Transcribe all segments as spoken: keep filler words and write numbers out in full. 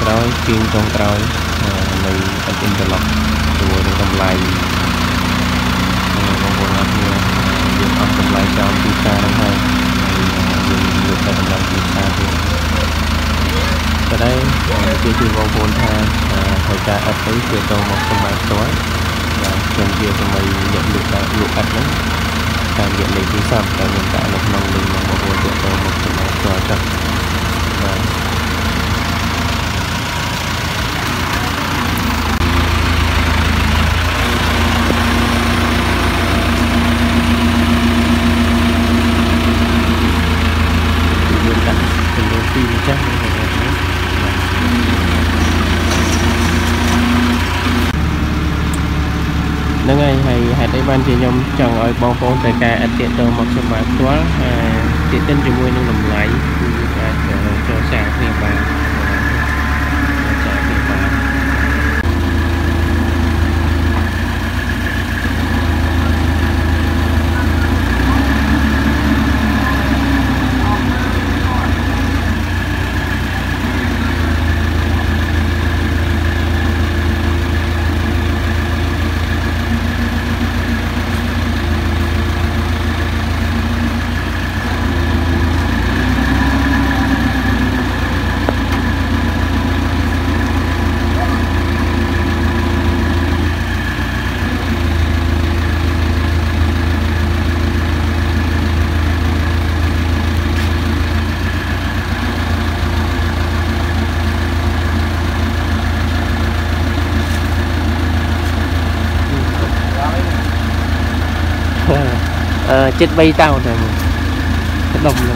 rồi chuyên trong rồi mình ở trên tờ lọc rồi nó cầm lại một bộ như dùng ốc cầm lại cho pizza đúng không dùng được cái cầm lại pizza thì ở đây kia thì vòng vốn tha thời gian ấp ấy từ đầu một trăm bảy tối và trong kia thì mình nhận được là lụa ấp đấy càng nhận lấy thì sao càng nhận cả một nông mình một vòng từ đầu một trăm bảy tối chắc và ngày hay hay đây ban thì nhom chọn ở bao phố tại cả anh tiện đồ một số bạn quá tiện tin thì mua nên làm lại cho sáng thì bạn chết bay tao rồi đồng luôn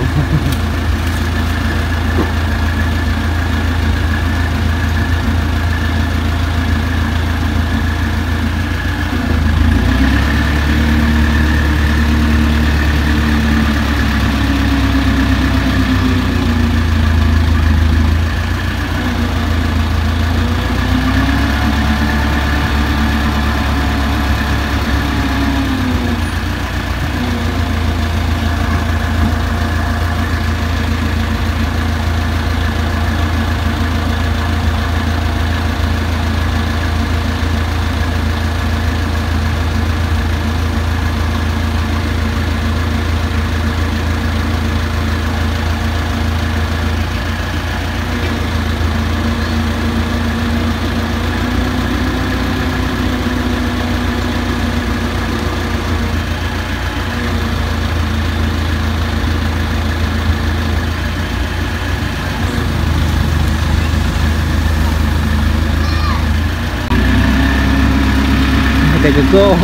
để cái cô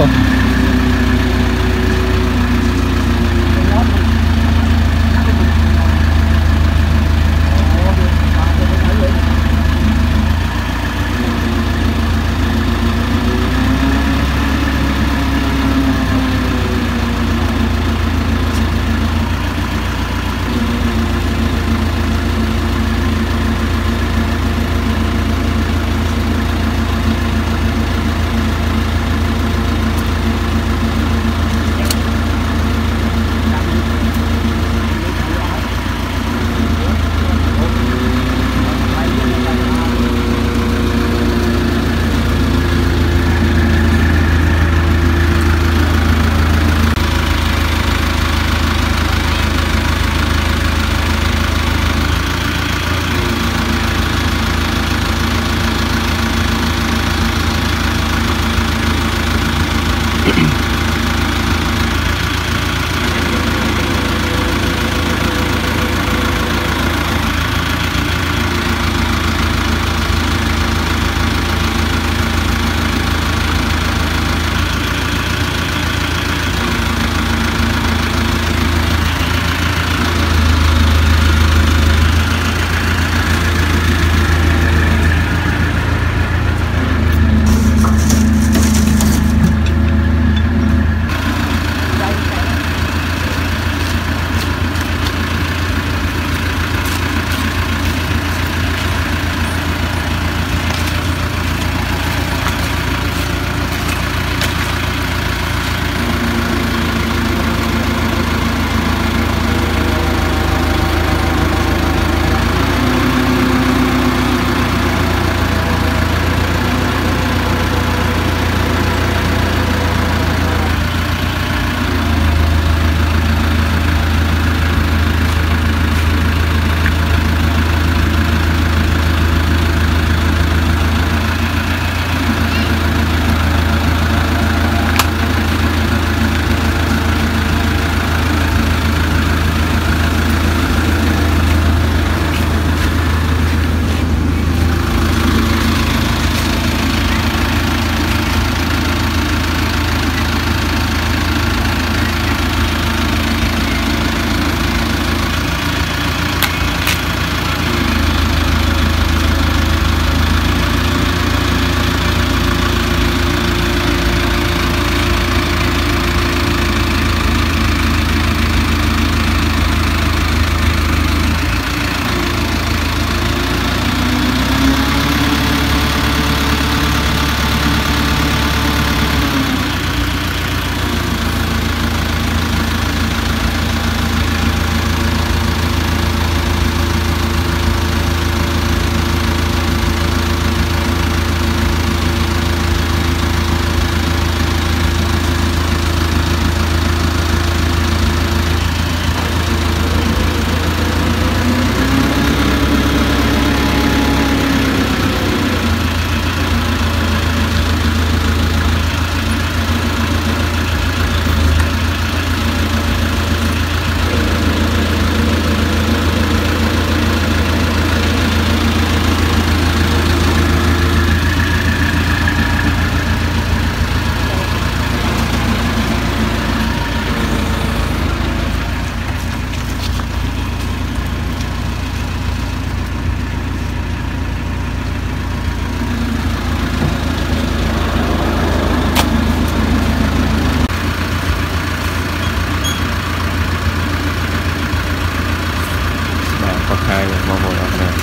hai mong một ở này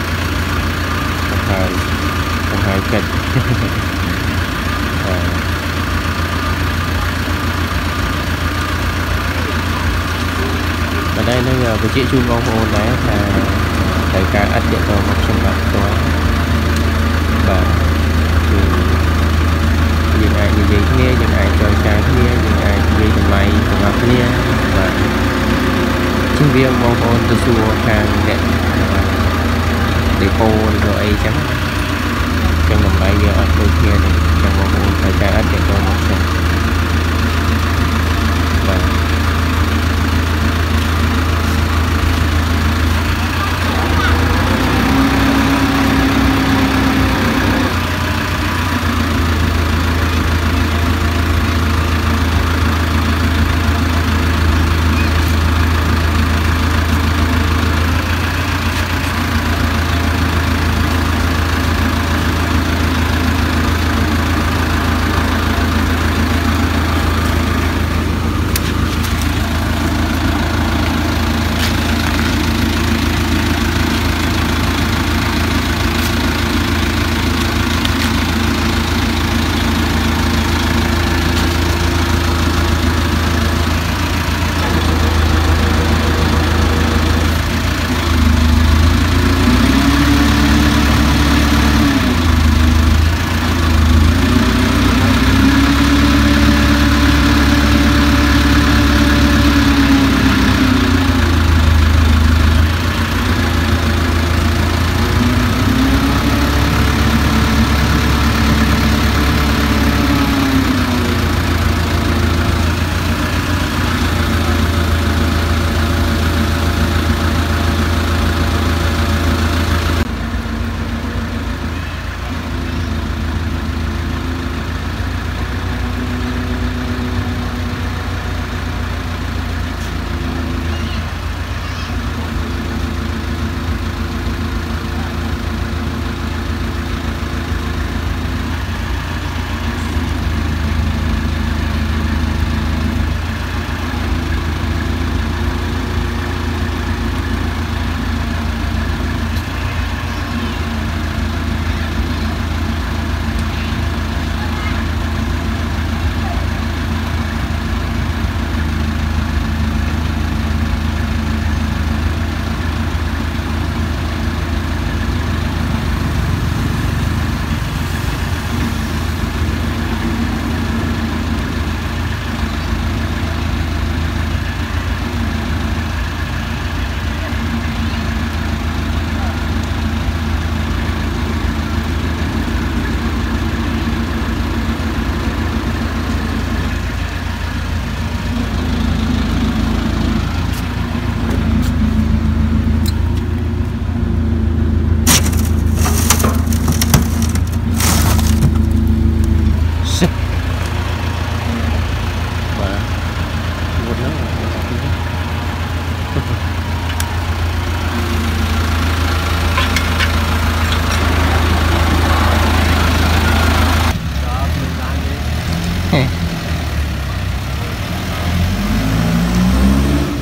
hai hai cách ở đây nó giờ với chị chung mong ôn đấy là đại ca ắt điện thoại một trăm bạc đó và những ai như vậy nghe những ai chơi trái nghe những ai như vậy mày cùng học nghe và sinh viên mong ôn tôi xua hàng để để cô rồi ấy chẳng trong năm nay giờ ở đôi kia này trong mong ôn đại ca ắt điện thoại một trăm